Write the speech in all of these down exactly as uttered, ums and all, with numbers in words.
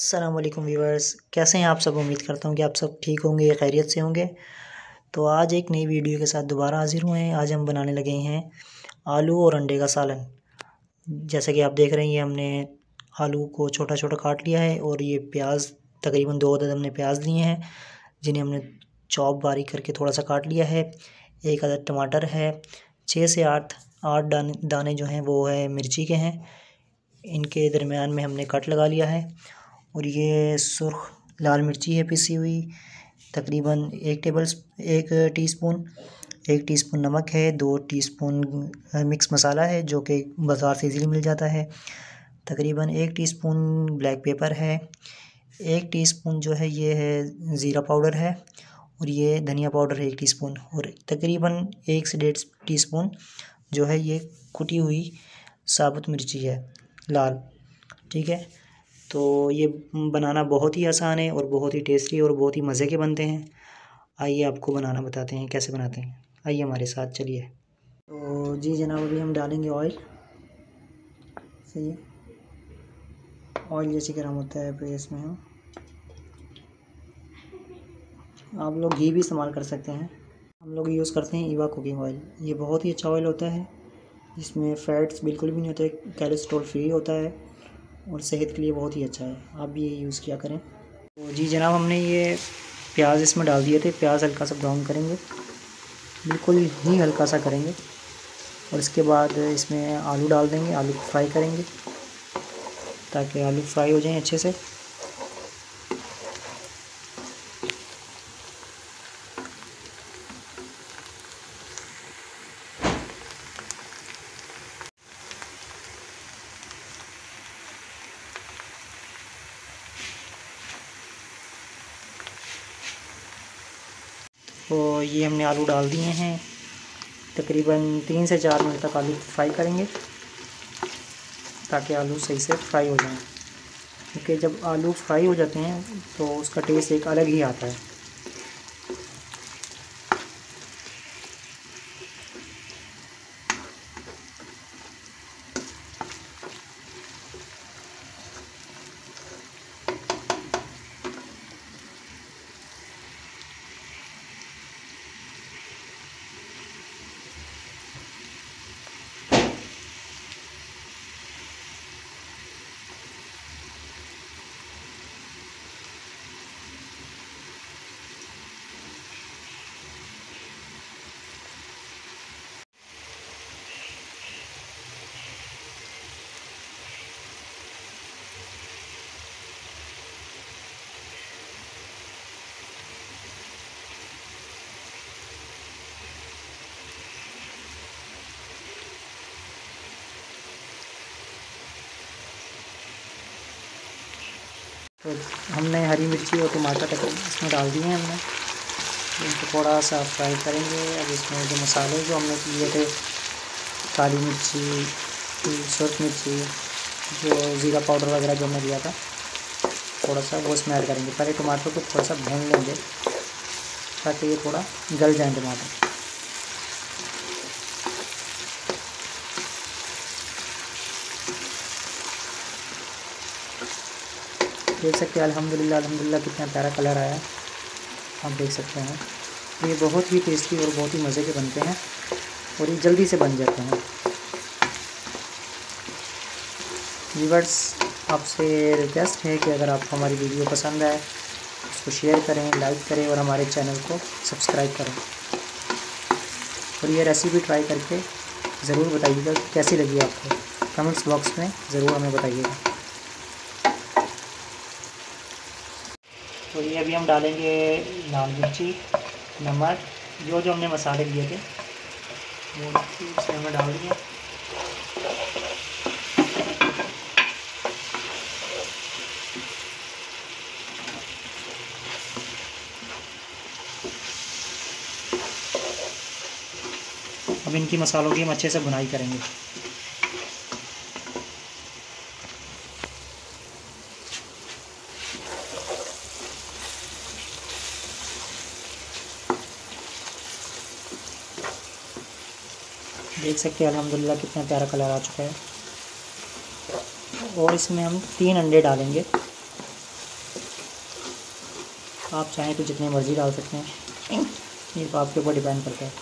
अस्सलाम वालेकुम व्यूअर्स, कैसे हैं आप सब। उम्मीद करता हूँ कि आप सब ठीक होंगे, खैरियत से होंगे। तो आज एक नई वीडियो के साथ दोबारा हाजिर हुए हैं। आज हम बनाने लगे हैं आलू और अंडे का सालन। जैसा कि आप देख रहे हैं, ये हमने आलू को छोटा छोटा काट लिया है और ये प्याज तकरीबन दो अदद हमने प्याज लिए हैं, जिन्हें हमने चॉप बारीक करके थोड़ा सा काट लिया है। एक अदद टमाटर है, छः से आठ आठ दाने दाने जो हैं वो है मिर्ची के हैं, इनके दरमियान में हमने कट लगा लिया है। और ये सुर्ख लाल मिर्ची है पिसी हुई, तकरीबन एक टेबल एक टीस्पून एक टीस्पून नमक है, दो टीस्पून मिक्स मसाला है जो कि बाज़ार से इजीली मिल जाता है, तकरीबन एक टीस्पून ब्लैक पेपर है, एक टीस्पून जो है ये है ज़ीरा पाउडर है, और ये धनिया पाउडर है एक टीस्पून, और तकरीबन एक से डेढ़ टीस्पून जो है ये कुटी हुई साबुत मिर्ची है लाल। ठीक है, तो ये बनाना बहुत ही आसान है और बहुत ही टेस्टी और बहुत ही मज़े के बनते हैं। आइए आपको बनाना बताते हैं कैसे बनाते हैं, आइए हमारे साथ चलिए। तो जी जनाब, अभी हम डालेंगे ऑयल। सही है, ऑयल जैसे गर्म होता है फिर इसमें हम आप लोग घी भी इस्तेमाल कर सकते हैं। हम लोग यूज़ करते हैं ईवा कुकिंग ऑयल। ये बहुत ही अच्छा ऑयल होता है, इसमें फ़ैट्स बिल्कुल भी नहीं होते, कोलेस्ट्रॉल फ्री होता है और सेहत के लिए बहुत ही अच्छा है। आप भी ये यूज़ किया करें। तो जी जनाब, हमने ये प्याज इसमें डाल दिए थे। प्याज हल्का सा ब्राउन करेंगे, बिल्कुल ही हल्का सा करेंगे, और इसके बाद इसमें आलू डाल देंगे। आलू को फ्राई करेंगे ताकि आलू फ्राई हो जाएं अच्छे से। तो ये हमने आलू डाल दिए हैं, तकरीबन तीन से चार मिनट तक आलू फ्राई करेंगे ताकि आलू सही से फ्राई हो जाएं, क्योंकि जब आलू फ्राई हो जाते हैं तो उसका टेस्ट एक अलग ही आता है। तो हमने हरी मिर्ची और टमाटर तक इसमें डाल दिए हैं हमने, इनको थोड़ा सा फ्राई करेंगे। अब इसमें जो मसाले जो हमने लिए थे, काली मिर्ची, सुर्ख मिर्ची, जो ज़ीरा पाउडर वगैरह जो हमने लिया था, थोड़ा सा वो इसमें ऐड करेंगे। पहले टमाटर को थोड़ा सा भून लेंगे ताकि ये थोड़ा गल जाए टमाटर। देख सकते हैं अल्हम्दुलिल्लाह अल्हम्दुलिल्लाह कितना प्यारा कलर आया है, आप देख सकते हैं। ये बहुत ही टेस्टी और बहुत ही मज़े के बनते हैं और ये जल्दी से बन जाते हैं। व्यूअर्स, आपसे रिक्वेस्ट है कि अगर आपको हमारी वीडियो पसंद आए उसको शेयर करें, लाइक करें और हमारे चैनल को सब्सक्राइब करें। और ये रेसिपी ट्राई करके ज़रूर बताइएगा कैसी लगी आपको, कमेंट्स बॉक्स में ज़रूर हमें बताइएगा। तो ये अभी हम डालेंगे लाल मिर्ची, नमक, जो जो हमने मसाले लिए थे वो इसमें हमने डाल दिए। अब इनकी मसालों की हम अच्छे से भुनाई करेंगे। देख सकते हैं अल्हम्दुलिल्लाह कितना प्यारा कलर आ चुका है। और इसमें हम तीन अंडे डालेंगे। आप चाहें तो जितनी मर्ज़ी डाल सकते हैं, ये तो आपके ऊपर डिपेंड करता है।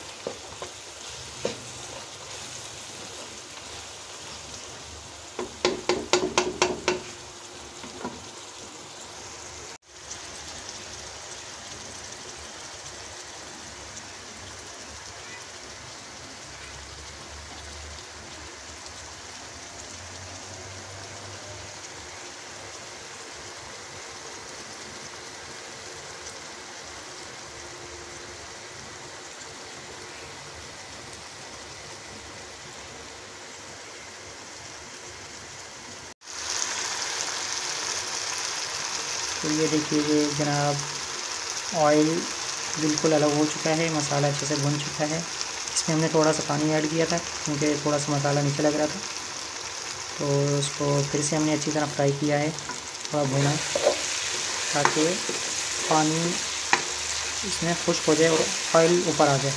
तो ये देखिए जनाब, ऑयल बिल्कुल अलग हो चुका है, मसाला अच्छे से भुन चुका है। इसमें हमने थोड़ा सा पानी ऐड किया था क्योंकि थोड़ा सा मसाला नीचे लग रहा था, तो उसको फिर से हमने अच्छी तरह फ्राई किया है, थोड़ा भुना, ताकि पानी इसमें खुश्क हो जाए और ऑयल ऊपर आ जाए।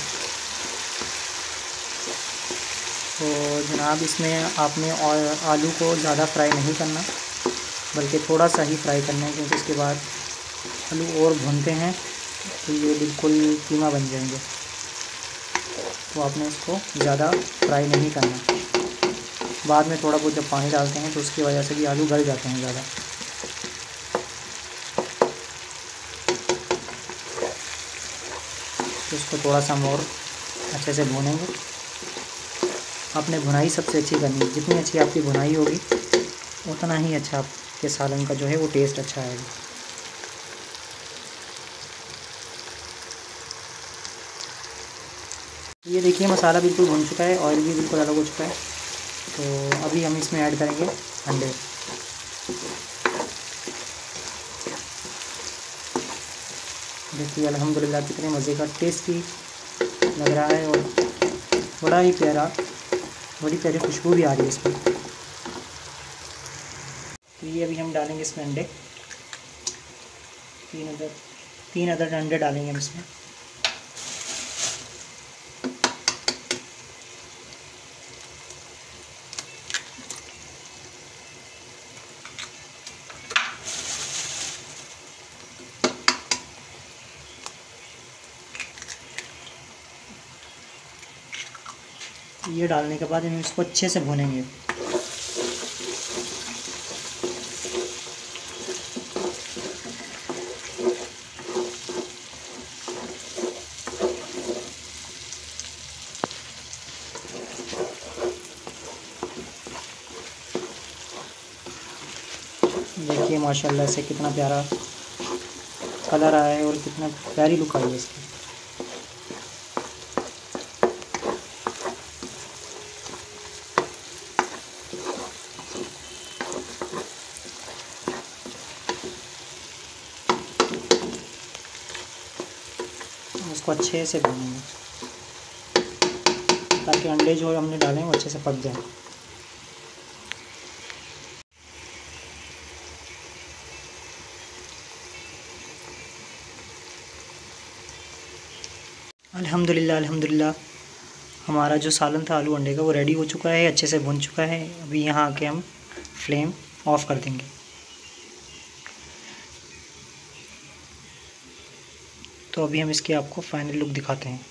तो जनाब, इसमें आपने आलू को ज़्यादा फ्राई नहीं करना, बल्कि थोड़ा सा ही फ्राई करना है, क्योंकि इसके बाद आलू और भूनते हैं तो ये बिल्कुल कीमा बन जाएंगे। तो आपने इसको ज़्यादा फ्राई नहीं करना। बाद में थोड़ा बहुत जब पानी डालते हैं तो उसकी वजह से भी आलू गल जाते हैं ज़्यादा। तो इसको थोड़ा सा और अच्छे से भूनेंगे। आपने भुनाई सबसे अच्छी करनी है, जितनी अच्छी आपकी भुनाई होगी उतना ही अच्छा आपके सालन का जो है वो टेस्ट अच्छा आएगा। ये देखिए मसाला बिल्कुल भुन चुका है, ऑयल भी बिल्कुल अलग हो चुका है। तो अभी हम इसमें ऐड करेंगे अंडे। देखिए अल्हम्दुलिल्लाह कितने मज़े का टेस्टी लग रहा है और बड़ा ही प्यारा, बड़ी प्यारी खुशबू भी आ रही है इसमें। तो ये अभी हम डालेंगे इसमें अंडे, तीन अदर तीन अदर अंडे डालेंगे हम इसमें। ये डालने के बाद हम इसको अच्छे से भूनेंगे। देखिए माशाल्लाह से कितना प्यारा कलर आया है और कितना प्यारी लुक आई है इसकी। इसको अच्छे से भूनेंगे ताकि अंडे जो हमने डाले हैं वो अच्छे से पक जाए। अल्हम्दुलिल्लाह अल्हम्दुलिल्लाह हमारा जो सालन था आलू अंडे का वो रेडी हो चुका है, अच्छे से भुन चुका है। अभी यहाँ आके हम फ्लेम ऑफ कर देंगे। तो अभी हम इसकी आपको फाइनल लुक दिखाते हैं।